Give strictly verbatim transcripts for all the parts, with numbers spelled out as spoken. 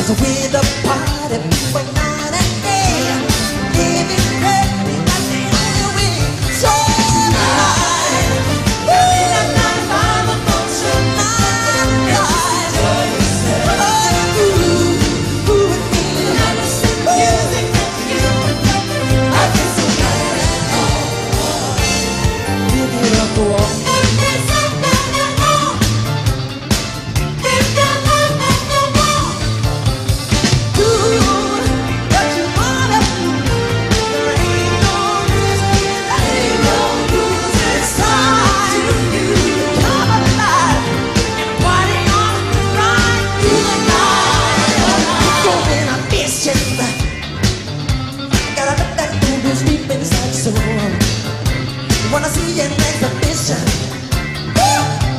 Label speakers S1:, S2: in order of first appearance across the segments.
S1: 'cause we're the party people night and day. Living crazy, that's the only way. So tonight, we're not five emotion. Tonight, oh, you, you and me. Never seen music with you. I feel so bad at all. Give it up, go on. Wanna see an exhibition?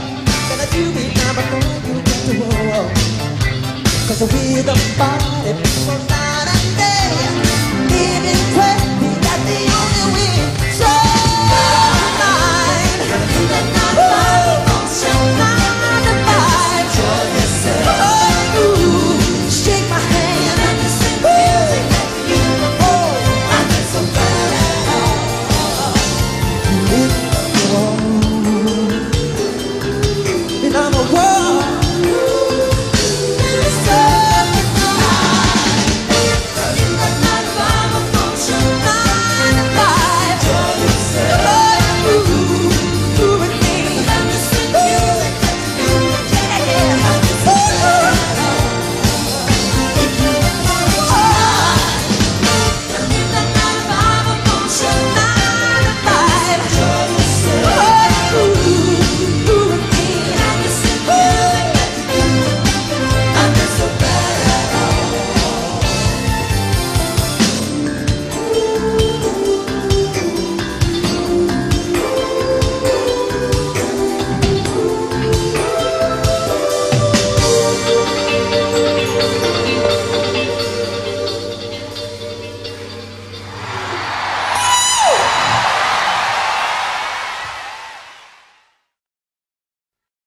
S1: Gonna do it now before you get to war. 'Cause we're the party